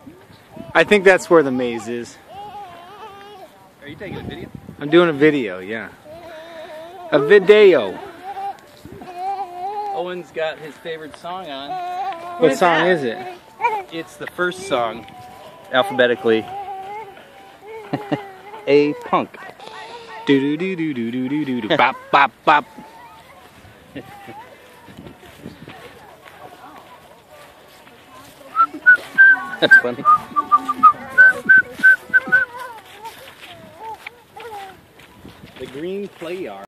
I think that's where the maze is. Are you taking a video? I'm doing a video, yeah. A video. Owen's got his favorite song on. What song is it? It's the first song, alphabetically. A Punk. Do do do do do do do do do bop bop bop. That's funny. The green play yard.